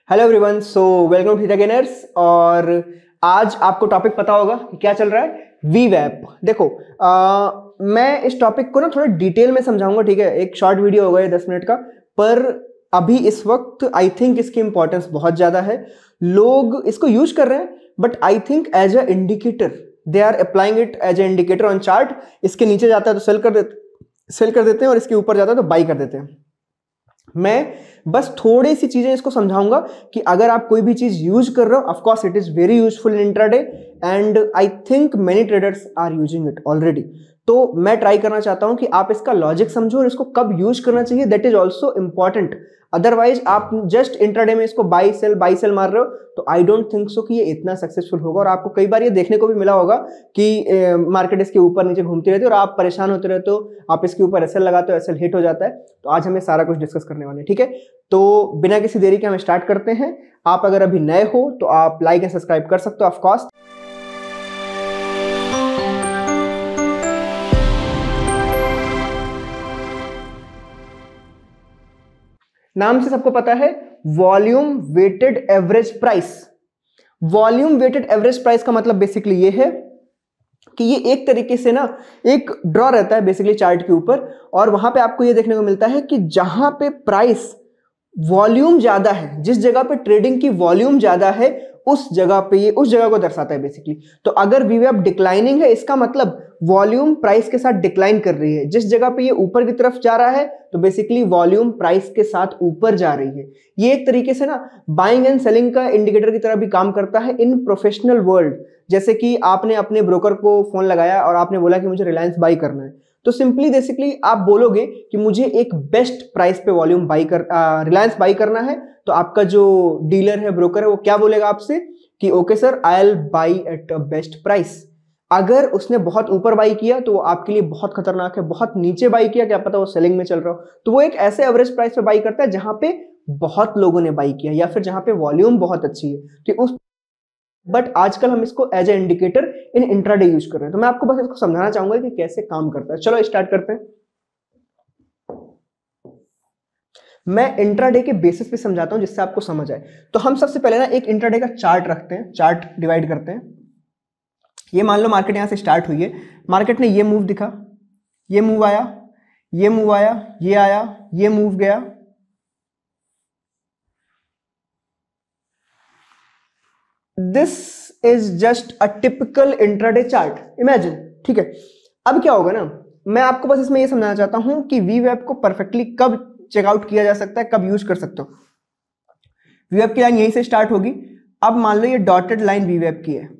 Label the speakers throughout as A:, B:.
A: Hello everyone, so welcome to gainers. और आज आपको टॉपिक पता होगा कि क्या चल रहा है, वीवैप। देखो मैं इस टॉपिक को ना थोड़ा डिटेल में समझाऊंगा, ठीक है। एक शॉर्ट वीडियो होगा ये 10 मिनट का, पर अभी इस वक्त आई थिंक इसकी इंपॉर्टेंस बहुत ज़्यादा है। लोग इसको यूज कर रहे हैं, but I think as a indicator they are applying it as a indicator on chart. इसके नीचे जाता है तो सेल कर देते हैं और इसके ऊपर जाता है तो बाई कर देते हैं। मैं बस थोड़ी सी चीजें इसको समझाऊंगा कि अगर आप कोई भी चीज यूज कर रहे हो, of course it is very useful in intraday and I think many traders are using it already. तो मैं ट्राई करना चाहता हूं कि आप इसका लॉजिक समझो और इसको कब यूज करना चाहिए, that is also important. Otherwise आप जस्ट इंट्राडे में इसको बाई सेल मार रहे हो तो आई डोंट थिंक सो कि ये इतना सक्सेसफुल होगा। और आपको कई बार ये देखने को भी मिला होगा कि मार्केट इसके ऊपर नीचे घूमती रहती है और आप परेशान होते रहते हो, आप इसके ऊपर एसएल लगाते हो, एसएल हिट हो जाता है। तो आज हमें सारा कुछ डिस्कस करने वाले हैं, ठीक है। तो बिना किसी देरी के हम स्टार्ट करते हैं। आप अगर अभी नए हो तो आप लाइक एंड सब्सक्राइब कर सकते हो, ऑफ कोर्स। नाम से सबको पता है, volume weighted average price. Volume weighted average price का मतलब बेसिकली ये है कि ये एक तरीके से ना एक ड्रॉ रहता है बेसिकली चार्ट के ऊपर, और वहां पे आपको ये देखने को मिलता है कि जहां पे प्राइस वॉल्यूम ज्यादा है, जिस जगह पे ट्रेडिंग की वॉल्यूम ज्यादा है, उस जगह पे ये उस जगह को दर्शाता है बेसिकली। तो अगर वीवैप डिक्लाइनिंग है, इसका मतलब वॉल्यूम प्राइस के साथ डिक्लाइन कर रही है। जिस जगह पे ये ऊपर की तरफ जा रहा है तो बेसिकली वॉल्यूम प्राइस के साथ ऊपर जा रही है। ये एक तरीके से ना बाइंग एंड सेलिंग का इंडिकेटर की तरह भी काम करता है इन प्रोफेशनल वर्ल्ड। जैसे कि आपने अपने ब्रोकर को फोन लगाया और आपने बोला कि मुझे रिलायंस बाई करना है, तो सिंपली बेसिकली आप बोलोगे कि मुझे एक बेस्ट प्राइस पे वॉल्यूम रिलायंस बाई करना है। तो आपका जो डीलर है, ब्रोकर है, वो क्या बोलेगा आपसे कि okay sir, I will buy at a best price. अगर उसने बहुत ऊपर बाई किया तो वो आपके लिए बहुत खतरनाक है, बहुत नीचे बाई किया क्या पता वो सेलिंग में चल रहा हो, तो वो एक ऐसे एवरेज प्राइस पे बाई करता है जहां पे बहुत लोगों ने बाई किया या फिर जहां पे वॉल्यूम बहुत अच्छी है, तो उस बट आजकल हम इसको as a indicator in intraday use कर रहे हैं। तो मैं आपको बस इसको समझाना चाहूंगा कि कैसे काम करता है। चलो स्टार्ट करते हैं। मैं इंट्राडे के बेसिस पे समझाता हूं जिससे आपको समझ आए। तो हम सबसे पहले ना एक इंट्राडे का चार्ट रखते हैं, चार्ट डिवाइड करते हैं। ये मान लो मार्केट यहां से स्टार्ट हुई है, मार्केट ने ये मूव दिखा, ये मूव आया, ये मूव आया, ये आया, ये मूव गया, this is just a typical intraday chart, imagine, ठीक है। अब क्या होगा ना, मैं आपको बस इसमें ये समझाना चाहता हूं कि वीवैप को परफेक्टली कब चेकआउट किया जा सकता है, कब यूज कर सकते हो। वीवैप की लाइन यहीं से स्टार्ट होगी। अब मान लो ये डॉटेड लाइन वीवैप की है,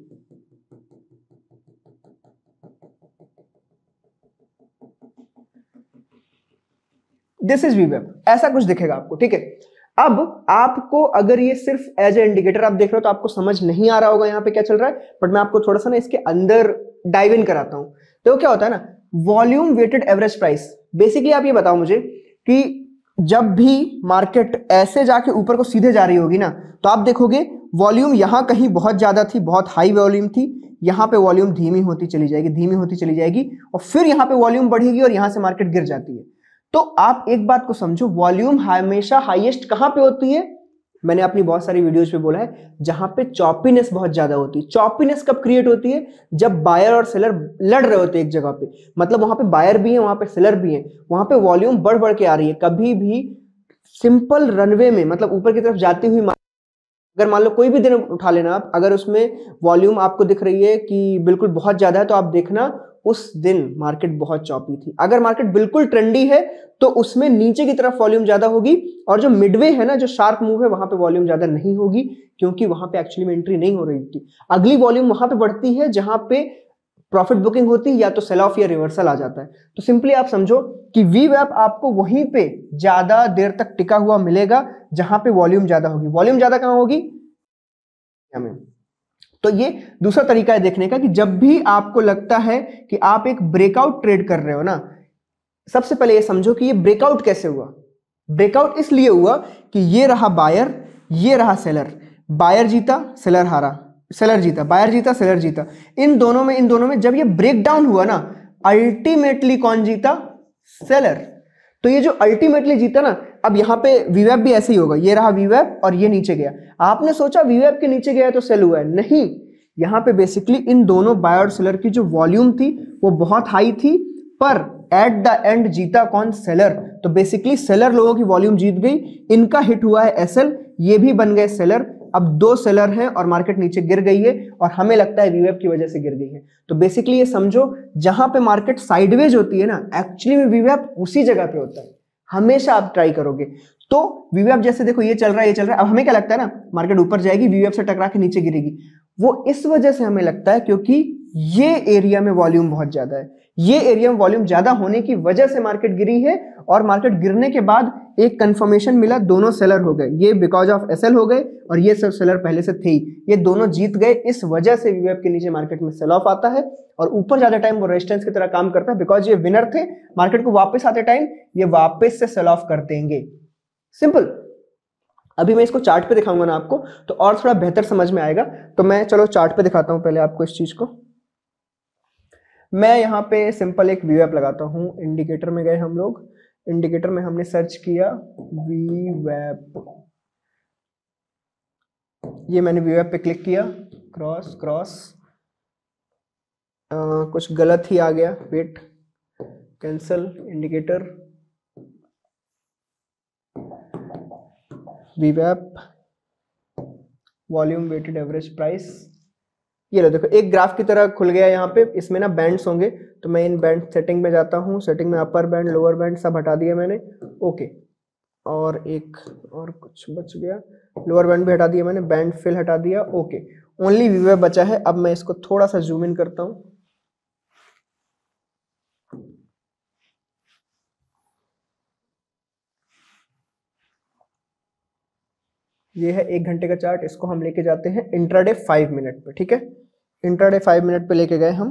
A: दिस इज वीवैप, ऐसा कुछ दिखेगा आपको, ठीक है। अब आपको अगर ये सिर्फ एज ए इंडिकेटर आप देख रहे हो तो आपको समझ नहीं आ रहा होगा यहाँ पे क्या चल रहा है, बट मैं आपको थोड़ा सा ना इसके अंदर डाइव इन कराता हूं। तो क्या होता है ना, volume weighted average price, basically आप ये बताओ मुझे कि जब भी मार्केट ऐसे जाके ऊपर को सीधे जा रही होगी ना, तो आप देखोगे वॉल्यूम यहां कहीं बहुत ज्यादा थी, बहुत हाई वॉल्यूम थी, यहां पे वॉल्यूम धीमी होती चली जाएगी, धीमी होती चली जाएगी, और फिर यहां पे वॉल्यूम बढ़ेगी और यहां से मार्केट गिर जाती है। तो आप एक बात को समझो, वॉल्यूम हमेशा हाईएस्ट कहां पे होती है, मैंने अपनी बहुत सारी वीडियोस पे बोला है, जहां पे चॉपीनेस बहुत ज्यादा होती है। चॉपीनेस कब क्रिएट होती है, जब बायर और सेलर लड़ रहे होते हैं एक जगह पे, मतलब वहां पे बायर भी है, वहां पे सेलर भी है, वहां पे वॉल्यूम बढ़ बढ़ के आ रही है। कभी भी सिंपल रनवे में, मतलब ऊपर की तरफ जाती हुई, अगर मान लो कोई भी दिन उठा लेना आप, अगर उसमें वॉल्यूम आपको दिख रही है कि बिल्कुल बहुत ज्यादा है, तो आप देखना उस दिन मार्केट बहुत चॉपी थी। अगर मार्केट बिल्कुल ट्रेंडी है तो उसमें नीचे की तरफ वॉल्यूम ज्यादा होगी, और जो मिडवे है ना, जो शार्प मूव है, वहां पे वॉल्यूम ज्यादा नहीं होगी, क्योंकि वहां पे एक्चुअली में एंट्री नहीं हो रही थी। अगली वॉल्यूम वहां पे बढ़ती है जहां पे प्रॉफिट बुकिंग होती है, या तो सेल ऑफ या रिवर्सल आ जाता है। तो सिंपली आप समझो कि वीवैप आपको वहीं पे ज्यादा देर तक टिका हुआ मिलेगा जहां पे वॉल्यूम ज्यादा होगी। वॉल्यूम ज्यादा कहां होगी, हमें। तो ये दूसरा तरीका है देखने का कि जब भी आपको लगता है कि आप एक ब्रेकआउट ट्रेड कर रहे हो ना, सबसे पहले ये समझो कि ये ब्रेकआउट कैसे हुआ। ब्रेकआउट इसलिए हुआ कि ये रहा बायर, ये रहा सेलर, बायर जीता, सेलर हारा, सेलर जीता, बायर जीता, सेलर जीता। इन दोनों में जब ये ब्रेक डाउन हुआ ना, अल्टीमेटली कौन जीता, सेलर। तो ये जो अल्टीमेटली जीता ना, अब यहाँ पे वीवेप भी ऐसे ही होगा, ये रहा वीवेप और ये नीचे गया। आपने सोचा वीवेप के नीचे गया तो सेल हुआ है, नहीं, यहाँ पे बेसिकली इन दोनों बाय और सेलर की जो वॉल्यूम थी वो बहुत हाई थी, पर एट द एंड जीता कौन? सेलर। तो बेसिकली सेलर लोगों की वॉल्यूम जीत गई, इनका हिट हुआ है एसएल, ये भी बन गए सेलर। अब दो सेलर हैं और मार्केट नीचे गिर गई है और हमें लगता है वीवेप की वजह से गिर गई है। तो बेसिकली ये समझो, जहां पे मार्केट साइडवेज होती है ना, एक्चुअली में वीवेप उसी जगह पे होता है, हमेशा आप ट्राई करोगे। तो वीवेप जैसे देखो ये चल रहा है, ये चल रहा है, अब हमें क्या लगता है ना, मार्केट ऊपर जाएगी, वीवेप से टकरा के नीचे गिरेगी। वो इस वजह से हमें लगता है क्योंकि ये एरिया में वॉल्यूम बहुत ज्यादा है, ये एरिया में वॉल्यूम ज्यादा होने की वजह से मार्केट गिरी है। और मार्केट गिरने के बाद एक कंफर्मेशन मिला, दोनों सेलर हो गए, ये बिकॉज ऑफ एसएल हो गए और ये सब सेलर पहले से थे ही, ये दोनों जीत गए। इस वजह से वीवेप के नीचे मार्केट में सेल ऑफ आता है और ऊपर ज्यादा टाइम वो रेजिस्टेंस की तरह काम करता है, बिकॉज ये विनर थे, मार्केट को वापस आते टाइम ये वापस से सेल ऑफ कर देंगे। सिंपल। अभी मैं इसको चार्ट पे दिखाऊंगा ना आपको, तो और थोड़ा बेहतर समझ में आएगा। तो मैं चलो चार्ट पे दिखाता हूं पहले आपको इस चीज को। मैं यहाँ पे सिंपल एक वीवेप लगाता हूँ, इंडिकेटर में गए हम लोग, इंडिकेटर में हमने सर्च किया वीवेप, ये मैंने वीवेप पे क्लिक किया, क्रॉस क्रॉस, कुछ गलत ही आ गया, वेट, कैंसल इंडिकेटर, वीवेप वॉल्यूम वेटेड एवरेज प्राइस, ये लो देखो एक ग्राफ की तरह खुल गया यहाँ पे। इसमें ना बैंड्स होंगे, तो मैं इन बैंड सेटिंग में जाता हूँ, सेटिंग में अपर बैंड लोअर बैंड सब हटा दिया मैंने, ओके। और एक और कुछ बच गया, लोअर बैंड भी हटा दिया मैंने, बैंड फिल हटा दिया, ओके। ओनली वीवेप बचा है। अब मैं इसको थोड़ा सा जूम इन करता हूँ, ये है 1 घंटे का चार्ट, इसको हम लेके जाते हैं इंट्राडे 5 मिनट पे, ठीक है। इंट्राडे 5 मिनट पे लेके गए हम,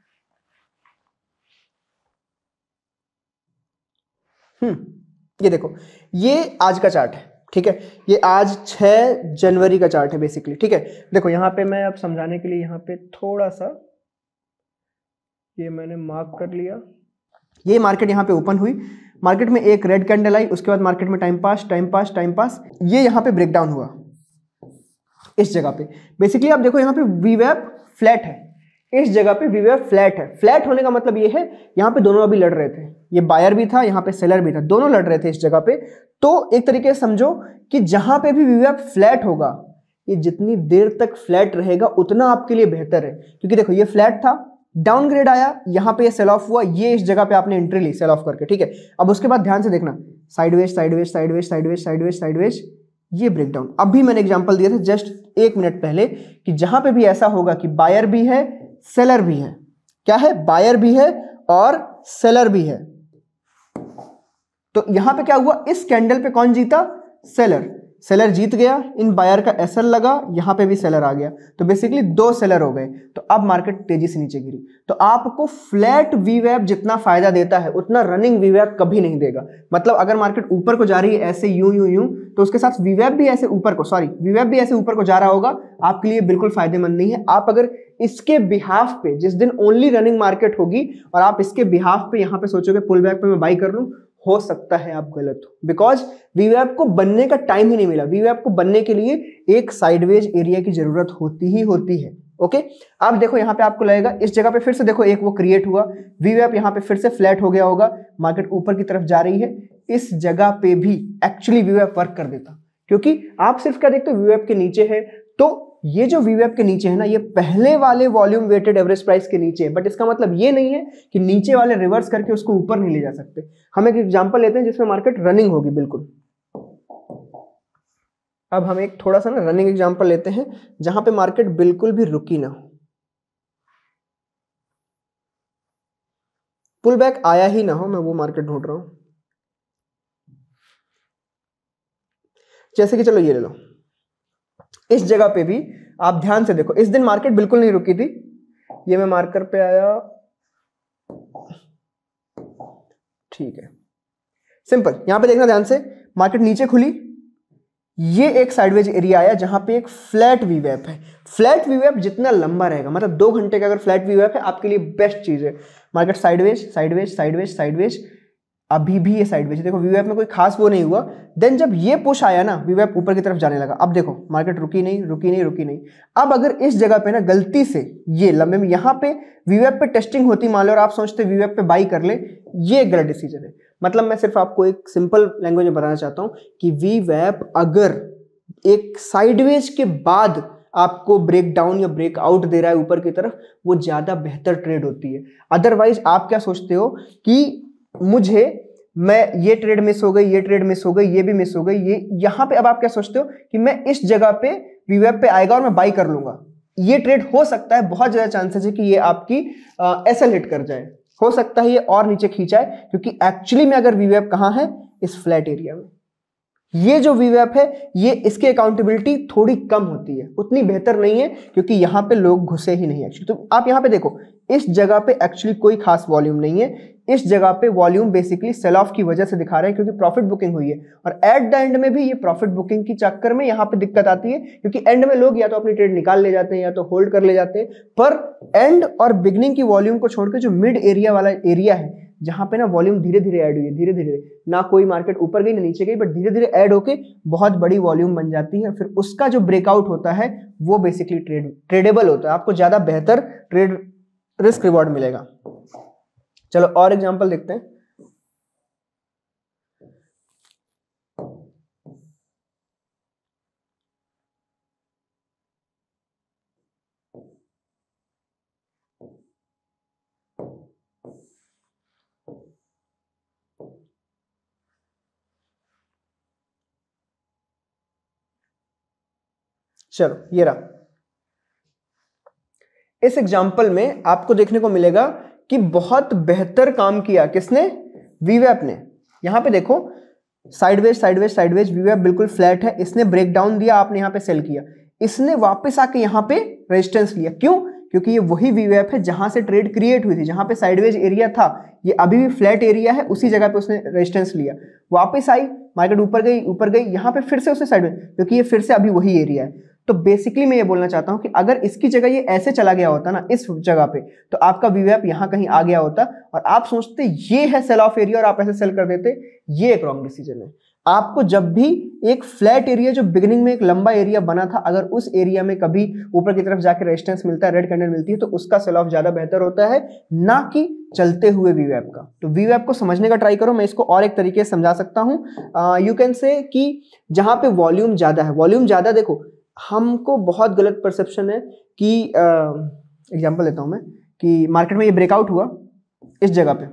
A: ये देखो ये आज का चार्ट है, ठीक है, ये आज 6 जनवरी का चार्ट है बेसिकली, ठीक है। देखो यहाँ पे मैं अब समझाने के लिए यहाँ पे थोड़ा सा ये मैंने मार्क कर लिया, ये मार्केट यहाँ पे ओपन हुई, मार्केट में एक रेड कैंडल आई, उसके बाद मार्केट में time pass time pass time pass, ये यहाँ पे ब्रेकडाउन हुआ इस जगह पे। बेसिकली आप देखो यहाँ पे वीवेप फ्लैट है, इस जगह पे वीवेप फ्लैट है। फ्लैट होने का मतलब ये है यहाँ पे दोनों अभी लड़ रहे थे, ये बायर भी था, यहाँ पे सेलर भी था, दोनों लड़ रहे थे इस जगह पे। तो एक तरीके से समझो कि जहां पे भी वीवेप फ्लैट होगा, ये जितनी देर तक फ्लैट रहेगा उतना आपके लिए बेहतर है, क्योंकि देखो ये फ्लैट था, डाउनग्रेड आया, यहाँ पे ये सेल ऑफ हुआ, ये इस जगह पे आपने एंट्री ली सेल ऑफ करके, ठीक है। अब उसके बाद ध्यान से देखना, sideways sideways sideways sideways sideways sideways, ये ब्रेकडाउन। अभी मैंने एग्जांपल दिया था जस्ट 1 मिनट पहले कि जहां पे भी ऐसा होगा कि बायर भी है सेलर भी है, क्या है, बायर भी है और सेलर भी है, तो यहां पे क्या हुआ, इस कैंडल पे कौन जीता, सेलर, सेलर जीत गया, इन बायर का एसएल लगा, यहां पे भी सेलर आ गया, तो बेसिकली 2 सेलर हो गए। तो अब मार्केट तेजी से नीचे गिरी। तो आपको फ्लैट वीवेप जितना फायदा देता है उतना रनिंग वीवेप कभी नहीं देगा। मतलब अगर मार्केट ऊपर को जा रही है ऐसे यूं यूं यूं, तो उसके साथ वीवेप भी ऐसे ऊपर को, वीवेप भी ऐसे ऊपर को जा रहा होगा, आपके लिए बिल्कुल फायदेमंद नहीं है। आप अगर इसके बिहाफ पे, जिस दिन ओनली रनिंग मार्केट होगी और आप इसके बिहाफ पे यहां पे सोचोगे पुल बैक पे मैं बाई कर लूं, हो सकता है आप गलत हो, बिकॉज वीवेप को बनने का टाइम ही नहीं मिला। वीवेप को बनने के लिए एक साइडवेज एरिया की जरूरत होती है। ओके, अब देखो यहाँ पे आपको लगेगा इस जगह पे फिर से देखो एक वो क्रिएट हुआ, वीवेप यहाँ पे फिर से फ्लैट हो गया होगा, मार्केट ऊपर की तरफ जा रही है, इस जगह पे भी एक्चुअली वीवेप वर्क कर देता, क्योंकि आप सिर्फ क्या देखते हो, वीवेप के नीचे है, तो ये जो वीवेप के नीचे है ना, ये पहले वाले वॉल्यूम वेटेड एवरेज प्राइस के नीचे है, बट इसका मतलब ये नहीं है कि नीचे वाले रिवर्स करके उसको ऊपर नहीं ले जा सकते। हम एक एग्जांपल लेते हैं जिसमें मार्केट रनिंग होगी बिल्कुल। अब हम एक थोड़ा सा ना रनिंग एग्जांपल लेते हैं जहां पे मार्केट बिल्कुल भी रुकी ना हो, पुल बैक आया ही ना हो, मैं वो मार्केट ढूंढ रहा हूं। जैसे कि चलो ये ले लो, इस जगह पे भी आप ध्यान से देखो, इस दिन मार्केट बिल्कुल नहीं रुकी थी, ये मैं मार्कर पे आया, ठीक है, सिंपल। यहां पे देखना ध्यान से, मार्केट नीचे खुली, ये एक साइडवेज एरिया आया जहां पे एक फ्लैट वीवेप है। फ्लैट वीवेप जितना लंबा रहेगा, मतलब 2 घंटे का अगर फ्लैट वीवेप है, आपके लिए बेस्ट चीज है। Market sideways sideways sideways sideways, अभी भी ये साइडवेज, देखो वीवैप में कोई खास वो नहीं हुआ। देन जब ये पुश आया ना, वीवैप ऊपर की तरफ जाने लगा। अब देखो मार्केट रुकी नहीं रुकी नहीं रुकी नहीं। अब अगर इस जगह पे ना गलती से ये लंबे में यहाँ पे वीवैप पे टेस्टिंग होती मान लो और आप सोचते वीवैप पे बाई कर ले, ये गलत डिसीजन है। मतलब मैं सिर्फ आपको एक सिंपल लैंग्वेज में बताना चाहता हूँ कि वीवैप अगर एक साइडवेज के बाद आपको ब्रेक डाउन या ब्रेक आउट दे रहा है ऊपर की तरफ, वो ज्यादा बेहतर ट्रेड होती है। अदरवाइज आप क्या सोचते हो कि मैं ये ट्रेड मिस हो गई, ये ट्रेड मिस हो गई, ये भी मिस हो गई, ये यहां पे अब आप क्या सोचते हो कि मैं इस जगह पे वीवैप पे आएगा और मैं बाई कर लूंगा। ये ट्रेड हो सकता है, बहुत ज्यादा चांसेस है कि ये आपकी एसएल हिट कर जाए, हो सकता है ये और नीचे खींचाए, क्योंकि एक्चुअली में अगर वीवैप कहां है, इस फ्लैट एरिया में। ये जो वीवैप है ये इसकी अकाउंटेबिलिटी थोड़ी कम होती है, उतनी बेहतर नहीं है, क्योंकि यहां पे लोग घुसे ही नहीं एक्चुअली। तो आप यहां पे देखो इस जगह पे एक्चुअली कोई खास वॉल्यूम नहीं है, इस जगह पे वॉल्यूम बेसिकली सेल ऑफ की वजह से दिखा रहे हैं, क्योंकि प्रॉफिट बुकिंग हुई है। और एट द एंड में भी ये प्रॉफिट बुकिंग की चक्कर में यहाँ पे दिक्कत आती है, क्योंकि एंड में लोग या तो अपनी ट्रेड निकाल ले जाते हैं या तो होल्ड कर ले जाते हैं। पर एंड और बिगनिंग की वॉल्यूम को छोड़कर जो मिड एरिया वाला एरिया है, जहां पे ना वॉल्यूम धीरे धीरे ऐड हुई है, धीरे धीरे ना कोई मार्केट ऊपर गई ना नीचे गई, बट धीरे धीरे ऐड होके बहुत बड़ी वॉल्यूम बन जाती है। फिर उसका जो ब्रेकआउट होता है वो बेसिकली ट्रेडेबल होता है, आपको ज्यादा बेहतर ट्रेड रिस्क रिवॉर्ड मिलेगा। चलो और एग्जांपल देखते हैं। चलो ये रहा। इस एग्जाम्पल में आपको देखने को मिलेगा कि बहुत बेहतर काम किया किसने, वीवैप ने। यहां पे देखो साइडवेज साइडवेज साइडवेज, वीवैप बिल्कुल फ्लैट है, इसने ब्रेक डाउन दिया, आपने यहां पे सेल किया, इसने वापस आके यहां पे रेजिस्टेंस लिया। क्यों? क्योंकि ये वही वीवैप है जहां से ट्रेड क्रिएट हुई थी, जहां पे साइडवेज एरिया था, ये अभी भी फ्लैट एरिया है, उसी जगह पे उसने रेजिस्टेंस लिया, वापस आई, मार्केट ऊपर गई, यहां पे फिर से उसने साइडवेज, क्योंकि ये फिर से अभी वही एरिया है। तो बेसिकली मैं ये बोलना चाहता हूं कि अगर इसकी जगह ये ऐसे चला गया होता ना इस जगह पे, तो आपका वीवैप यहां कहीं आ गया होता और आप सोचते ये है सेल ऑफ एरिया और आप ऐसे सेल कर देते, ये एक रॉन्ग डिसीजन है। आपको जब भी एक फ्लैट एरिया जो बिगिनिंग में एक लंबा एरिया बना था, अगर उस एरिया में कभी ऊपर की तरफ जाकर रेजिस्टेंस मिलता है, रेड कैंडल मिलती है, तो उसका सेल ऑफ ज्यादा बेहतर होता है, ना कि चलते हुए वीवैप का। तो वीवैप को समझने का ट्राई करो, मैं इसको और एक तरीके से समझा सकता हूं। यू कैन से कि जहां पे वॉल्यूम ज्यादा है, वॉल्यूम ज्यादा, देखो हमको बहुत गलत परसेप्शन है कि एग्जांपल देता हूं मैं कि मार्केट में ये ब्रेकआउट हुआ इस जगह पे,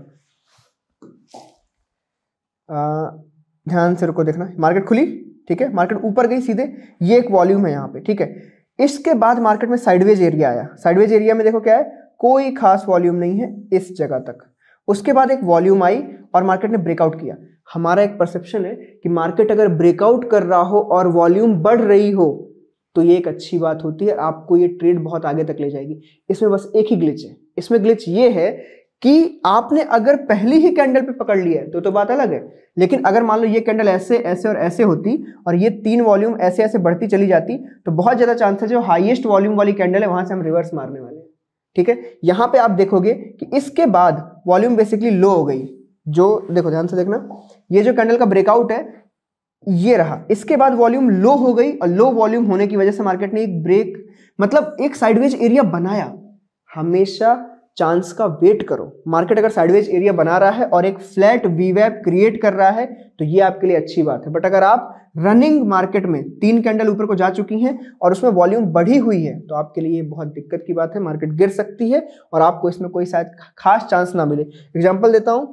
A: ध्यान से रुको, देखना, मार्केट खुली, ठीक है, मार्केट ऊपर गई सीधे, ये एक वॉल्यूम है यहाँ पे, ठीक है। इसके बाद मार्केट में साइडवेज एरिया आया, साइडवेज एरिया में देखो क्या है, कोई खास वॉल्यूम नहीं है इस जगह तक। उसके बाद एक वॉल्यूम आई और मार्केट ने ब्रेकआउट किया। हमारा एक परसेप्शन है कि मार्केट अगर ब्रेकआउट कर रहा हो और वॉल्यूम बढ़ रही हो तो ये एक अच्छी बात होती है, आपको ये ट्रेड बहुत आगे तक ले जाएगी। इसमें बस एक ही ग्लिच है, इसमें ग्लिच ये है कि आपने अगर पहली ही कैंडल पे पकड़ लिया है तो बात अलग है, लेकिन अगर मान लो ये कैंडल ऐसे ऐसे और ऐसे होती और ये तीन वॉल्यूम ऐसे ऐसे बढ़ती चली जाती, तो बहुत ज्यादा चांसेस जो हाईएस्ट वॉल्यूम वाली कैंडल है वहां से हम रिवर्स मारने वाले हैं, ठीक है। यहां पे आप देखोगे कि इसके बाद वॉल्यूम बेसिकली लो हो गई, जो देखो ध्यान से देखना, ये जो कैंडल का ब्रेकआउट है ये रहा, इसके बाद वॉल्यूम लो हो गई और लो वॉल्यूम होने की वजह से मार्केट ने एक ब्रेक, मतलब एक साइडवेज एरिया बनाया। हमेशा चांस का वेट करो, मार्केट अगर साइडवेज एरिया बना रहा है और एक फ्लैट वीवैप क्रिएट कर रहा है तो ये आपके लिए अच्छी बात है। बट अगर आप रनिंग मार्केट में तीन कैंडल ऊपर को जा चुकी हैं और उसमें वॉल्यूम बढ़ी हुई है तो आपके लिए बहुत दिक्कत की बात है, मार्केट गिर सकती है और आपको इसमें कोई शायद खास चांस ना मिले। एग्जाम्पल देता हूं,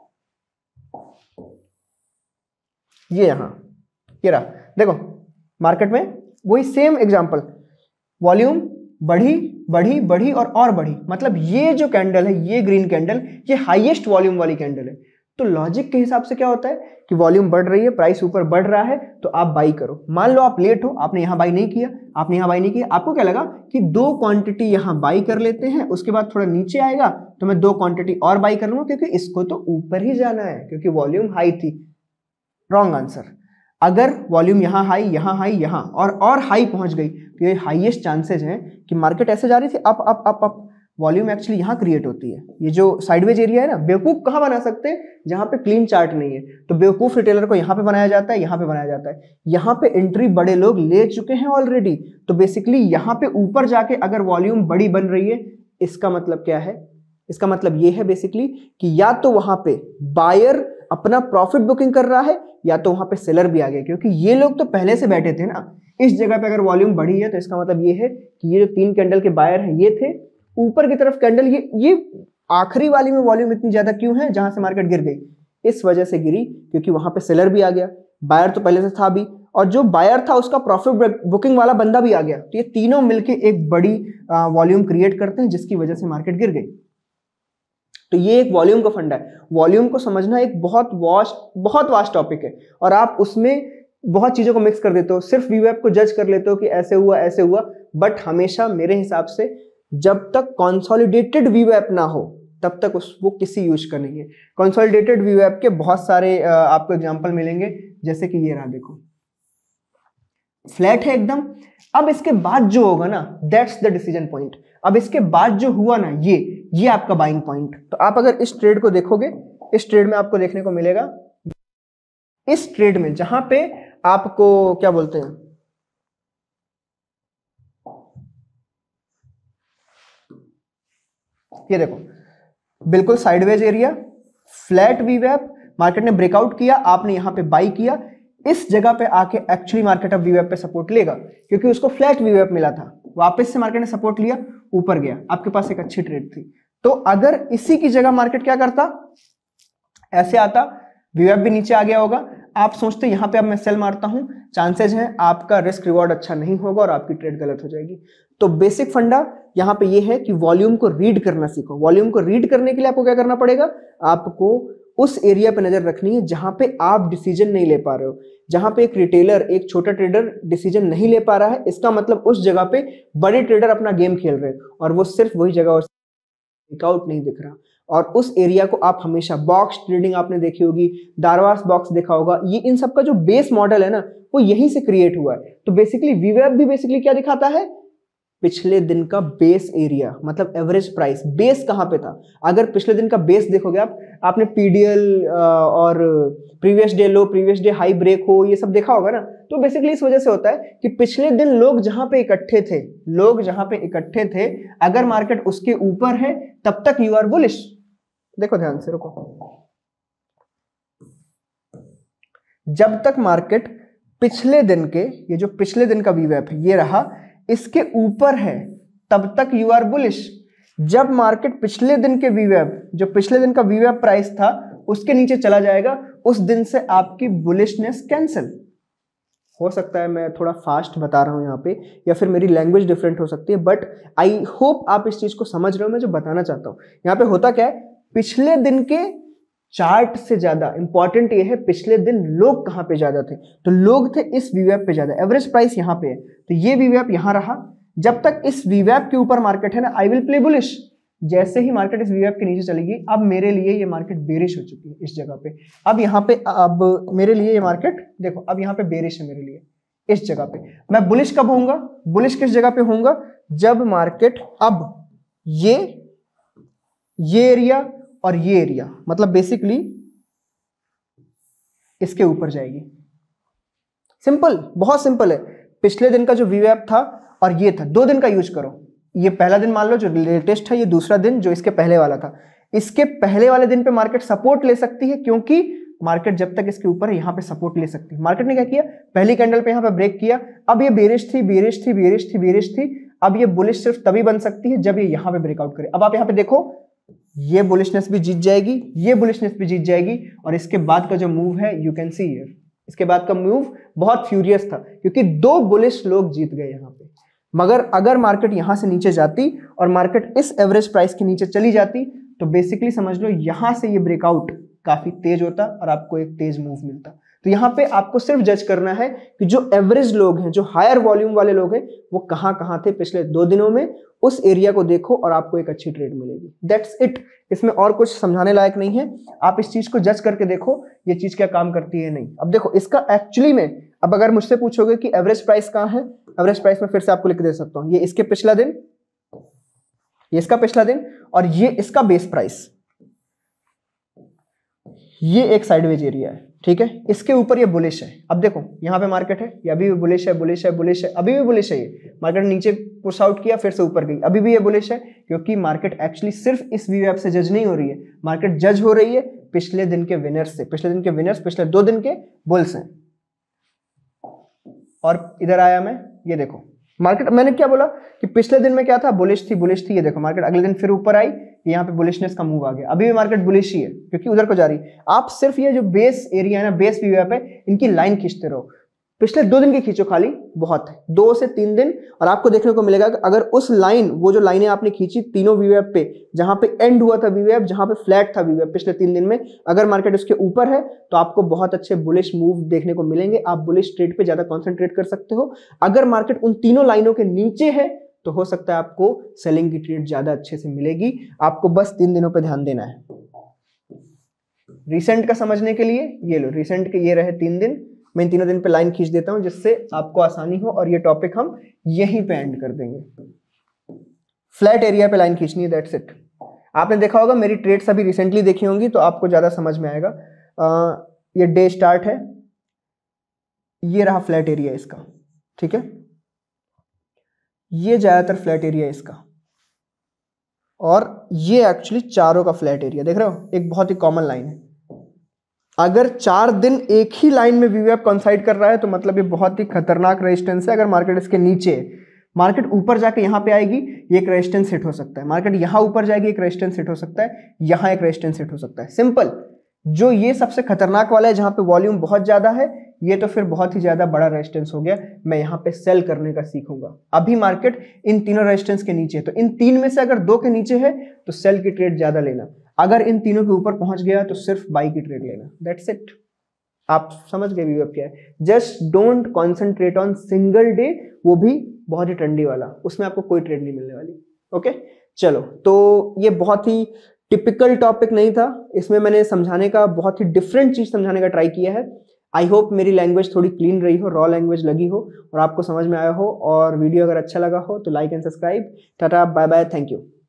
A: ये यहां ये रहा, देखो मार्केट में वही सेम एग्जांपल, वॉल्यूम बढ़ी बढ़ी बढ़ी और बढ़ी, मतलब ये जो कैंडल है, ये ग्रीन कैंडल, ये हाईएस्ट वॉल्यूम वाली कैंडल है। तो लॉजिक के हिसाब से क्या होता है कि वॉल्यूम बढ़ रही है, प्राइस ऊपर बढ़ रहा है, तो आप बाई करो। मान लो आप लेट हो, आपने यहां बाई नहीं किया, आपने यहां बाई नहीं किया, आपको क्या लगा कि दो क्वांटिटी यहां बाई कर लेते हैं, उसके बाद थोड़ा नीचे आएगा तो मैं दो क्वांटिटी और बाई कर लूंगा क्योंकि इसको तो ऊपर ही जाना है क्योंकि वॉल्यूम हाई थी। Wrong answer. अगर वॉल्यूम यहां हाई यहां और हाई पहुंच गई तो ये हाईएस्ट चांसेस हैं कि मार्केट ऐसे जा रही थी up up up up, volume actually यहाँ क्रिएट होती है। ये जो साइडवेज एरिया है ना, बेवकूफ कहाँ बना सकते हैं, जहाँ पे क्लीन चार्ट नहीं है, तो बेवकूफ रिटेलर को यहाँ पे बनाया जाता है, यहाँ पे बनाया जाता है। यहाँ पे एंट्री बड़े लोग ले चुके हैं ऑलरेडी, तो बेसिकली यहाँ पे ऊपर जाके अगर वॉल्यूम बड़ी बन रही है, इसका मतलब क्या है, इसका मतलब ये है बेसिकली कि या तो वहां पे बायर अपना प्रॉफिट बुकिंग कर रहा है, या तो वहां पे सेलर भी आ गया, क्योंकि ये लोग तो पहले से बैठे थे ना इस जगह पे। अगर वॉल्यूम बढ़ी है तो इसका मतलब ये है कि ये जो 3 कैंडल के बायर हैं ये थे, ऊपर की तरफ कैंडल ये आखिरी वाली में वॉल्यूम इतनी ज्यादा क्यों है, जहां से मार्केट गिर गई, इस वजह से गिरी क्योंकि वहां पे सेलर भी आ गया, बायर तो पहले से था भी, और जो बायर था उसका प्रॉफिट बुकिंग वाला बंदा भी आ गया। तो ये तीनों मिलके एक बड़ी वॉल्यूम क्रिएट करते हैं, जिसकी वजह से मार्केट गिर गई। तो ये एक वॉल्यूम का फंडा है। वॉल्यूम को समझना एक बहुत वास्ट टॉपिक है, और आप उसमें बहुत चीजों को मिक्स कर देते हो, सिर्फ वीवैप को जज कर लेते हो कि ऐसे हुआ, बट हमेशा मेरे हिसाब से जब तक कंसोलिडेटेड वीवैप ना हो तब तक वो किसी यूज का नहीं है। कंसोलिडेटेड वीवैप के बहुत सारे आपको एग्जांपल मिलेंगे, जैसे कि ये रहा, देखो फ्लैट है एकदम। अब इसके बाद जो होगा ना, दैट्स द डिसीजन पॉइंट। अब इसके बाद जो हुआ ना, ये आपका बाइंग पॉइंट। तो आप अगर इस ट्रेड को देखोगे, इस ट्रेड में आपको देखने को मिलेगा, इस ट्रेड में जहां पे आपको क्या बोलते हैं, ये देखो बिल्कुल साइडवेज एरिया, फ्लैट वीवैप, मार्केट ने ब्रेकआउट किया, आपने यहां पे बाई किया, इस जगह पे आके एक्चुअली मार्केट अब वीवैप पे सपोर्ट लेगा, क्योंकि उसको फ्लैट वीवैप मिला था, वापस से मार्केट ने सपोर्ट लिया, ऊपर गया, आपके पास एक अच्छी ट्रेड थी। तो अगर इसी की जगह मार्केट क्या करता, ऐसे आता, वीवैप भी नीचे आ गया होगा, आप सोचते यहां पे अब मैं सेल मारता हूं, चांसेस हैं आपका रिस्क रिवॉर्ड अच्छा नहीं होगा और आपकी ट्रेड गलत हो जाएगी। तो बेसिक फंडा यहां पे ये है कि वॉल्यूम को रीड करना सीखो। वॉल्यूम को रीड करने के लिए आपको क्या करना पड़ेगा, आपको उस एरिया पे नजर रखनी है जहां पे आप डिसीजन नहीं ले पा रहे हो, जहां पे एक रिटेलर, एक छोटा ट्रेडर डिसीजन नहीं ले पा रहा है, इसका मतलब उस जगह पे बड़े ट्रेडर अपना गेम खेल रहे हैं, और वो सिर्फ वही जगह और ब्रेकआउट नहीं दिख रहा। और उस एरिया को आप हमेशा, बॉक्स ट्रेडिंग आपने देखी होगी, दारवास बॉक्स देखा होगा, ये इन सब का जो बेस मॉडल है ना, वो यहीं से क्रिएट हुआ है। तो बेसिकली वीवैप भी बेसिकली क्या दिखाता है, पिछले दिन का बेस एरिया, मतलब एवरेज प्राइस, बेस कहां पे था। अगर पिछले दिन का बेस देखोगे आप, आपने पीडीएल और previous day low, previous day high break हो, ये सब देखा होगा ना। तो बेसिकली इस वजह से होता है कि पिछले दिन लोग जहां पे इकट्ठे थे, अगर मार्केट उसके ऊपर है तब तक यू आर बुलिश। देखो ध्यान से, रुको, जब तक मार्केट पिछले दिन के, ये जो पिछले दिन का वीवैप है ये रहा, इसके ऊपर है, तब तक यू आर बुलिश। जब मार्केट पिछले दिन के वीवैप, जो पिछले दिन का वीवैप प्राइस था, उसके नीचे चला जाएगा, उस दिन से आपकी बुलिशनेस कैंसिल। हो सकता है मैं थोड़ा फास्ट बता रहा हूं यहाँ पे, या फिर मेरी लैंग्वेज डिफरेंट हो सकती है, बट आई होप आप इस चीज को समझ रहे हो मैं जो बताना चाहता हूं। यहाँ पे होता क्या है, पिछले दिन के चार्ट से ज्यादा इंपॉर्टेंट ये है पिछले दिन लोग कहां पे ज्यादा थे। तो लोग थे इस वीवैप पे ज्यादा, एवरेज प्राइस यहां पे है, तो ये वीवैप यहां रहा। जब तक इस वीवैप के ऊपर मार्केट है ना, आई विल प्ले बुलिश। जैसे ही मार्केट इस वीवैप के नीचे चलेगी, अब मेरे लिए ये मार्केट बेरिश हो चुकी है इस जगह पे। अब यहाँ पे, अब मेरे लिए ये मार्केट देखो, अब यहाँ पे बेरिश है मेरे लिए इस जगह पे। मैं बुलिश कब होऊंगा, बुलिश किस जगह पे होऊंगा, जब मार्केट अब ये एरिया और ये एरिया, मतलब बेसिकली इसके ऊपर जाएगी। सिंपल, बहुत सिंपल है। पिछले दिन का जो वीवैप था और ये था, 2 दिन का यूज करो। ये पहला दिन मान लो जो लेटेस्ट है, ये दूसरा दिन जो इसके पहले वाला था। इसके पहले वाले दिन पे मार्केट सपोर्ट ले सकती है, क्योंकि मार्केट जब तक इसके ऊपर है यहां पे सपोर्ट ले सकती है। मार्केट ने क्या किया, पहली कैंडल पे यहां पे ब्रेक किया, अब ये बेरिश थी, अब ये बुलिश सिर्फ तभी बन सकती है जब ये यहां पे ब्रेकआउट करे। अब आप यहां पे देखो, ये बुलिशनेस भी जीत जाएगी, ये बुलिशनेस भी जीत जाएगी, और इसके बाद का जो मूव है, यू कैन सी हियर, इसके बाद का मूव बहुत फ्यूरियस था, क्योंकि 2 बुलिश लोग जीत गए यहां पे। मगर अगर मार्केट यहां से नीचे जाती और मार्केट इस एवरेज प्राइस के नीचे चली जाती, तो बेसिकली समझ लो यहां से ये ब्रेकआउट काफी तेज होता और आपको एक तेज मूव मिलता। तो यहाँ पे आपको सिर्फ जज करना है कि जो एवरेज लोग हैं, जो हायर वॉल्यूम वाले लोग हैं, वो कहां थे पिछले 2 दिनों में, उस एरिया को देखो और आपको एक अच्छी ट्रेड मिलेगी। दैट्स इट, इसमें और कुछ समझाने लायक नहीं है। आप इस चीज को जज करके देखो ये चीज क्या काम करती है नहीं। अब देखो इसका एक्चुअली में, अब अगर मुझसे पूछोगे कि एवरेज प्राइस कहां है, एवरेज प्राइस में फिर से आपको लिख दे सकता हूं, ये इसके पिछला दिन, ये इसका पिछला दिन और ये इसका बेस प्राइस, ये एक साइडवेज एरिया है, ठीक है। इसके ऊपर ये बुलिश है। अब देखो यहाँ पे मार्केट है, ये अभी भी बुलिश है, बुलिश है, बुलिश है, अभी भी बुलिश है। ये मार्केट नीचे पुश आउट किया, फिर से ऊपर गई, अभी भी ये बुलिश है, क्योंकि मार्केट एक्चुअली सिर्फ इस वीवैप से जज नहीं हो रही है, मार्केट जज हो रही है पिछले दिन के विनर्स से। पिछले दिन के विनर्स पिछले 2 दिन के बुल्स हैं। और इधर आया मैं, ये देखो मार्केट, मैंने क्या बोला कि पिछले दिन में क्या था, बुलिश थी, बुलिश थी। ये देखो मार्केट अगले दिन फिर ऊपर आई, यहाँ पे बुलिशनेस का मूव आ गया। अभी भी मार्केट बुलिश ही है क्योंकि उधर को जा रही है। आप सिर्फ ये जो बेस एरिया है ना, बेस वीवैप है, इनकी लाइन खींचते रहो। पिछले 2 दिन की खींचो खाली, बहुत है, 2 से 3 दिन, और आपको देखने को मिलेगा कि अगर उस लाइन, वो जो लाइनें आपने खींची तीनों वीवैप पे, जहां पे एंड हुआ था वीवैप, जहां पे फ्लैट था वीवैप पिछले 3 दिन में, अगर मार्केट उसके ऊपर है तो आपको बहुत अच्छे बुलिश मूव देखने को मिलेंगे। आप बुलिश ट्रेड पे ज्यादा कॉन्सेंट्रेट कर सकते हो। अगर मार्केट उन तीनों लाइनों के नीचे है तो हो सकता है आपको सेलिंग की ट्रेड ज्यादा अच्छे से मिलेगी। आपको बस 3 दिनों पे ध्यान देना है। रिसेंट का समझने के लिए ये लो, रिसेंट के ये रहे 3 दिन। मैं इन तीनों दिन पे लाइन खींच देता हूं जिससे आपको आसानी हो, और ये टॉपिक हम यहीं पे एंड कर देंगे। फ्लैट एरिया पे लाइन खींचनी है, दैट्स इट। आपने देखा होगा मेरी ट्रेड्स अभी रिसेंटली देखी होंगी तो आपको ज्यादा समझ में आएगा। ये डे स्टार्ट है, ये रहा फ्लैट एरिया इसका, ठीक है। ये ज्यादातर फ्लैट एरिया इसका, और ये एक्चुअली चारों का फ्लैट एरिया, देख रहे हो, एक बहुत ही कॉमन लाइन है। अगर 4 दिन एक ही लाइन में वीवैप कॉन्साइड कर रहा है तो मतलब ये बहुत ही खतरनाक रेजिस्टेंस है। अगर मार्केट इसके नीचे, मार्केट ऊपर जाके यहाँ पे आएगी, ये एक रेजिस्टेंस हिट हो सकता है। मार्केट यहाँ ऊपर जाएगी, एक रेजिस्टेंस हिट हो सकता है, यहाँ एक रेजिस्टेंस हिट हो सकता है। सिंपल। जो ये सबसे खतरनाक वाला है जहां पे वॉल्यूम बहुत ज्यादा है, ये तो फिर बहुत ही ज्यादा बड़ा रेजिस्टेंस हो गया। मैं यहाँ पे सेल करने का सीखूंगा। अभी मार्केट इन तीनों रेजिस्टेंस के नीचे है, तो इन 3 में से अगर 2 के नीचे है तो सेल की ट्रेड ज्यादा लेना। अगर इन तीनों के ऊपर पहुंच गया तो सिर्फ बाई की ट्रेड लेना। That's it. आप समझ गए वीवैप क्या है। Just don't concentrate on single day, वो भी बहुत ही ठंडी वाला, उसमें आपको कोई ट्रेड नहीं मिलने वाली। ओके, चलो, तो ये बहुत ही टिपिकल टॉपिक नहीं था, इसमें मैंने समझाने का बहुत ही डिफरेंट चीज समझाने का ट्राई किया है। आई होप मेरी लैंग्वेज थोड़ी क्लीन रही हो, रॉ लैंग्वेज लगी हो और आपको समझ में आया हो। और वीडियो अगर अच्छा लगा हो तो like and subscribe. Tata, bye bye, thank you.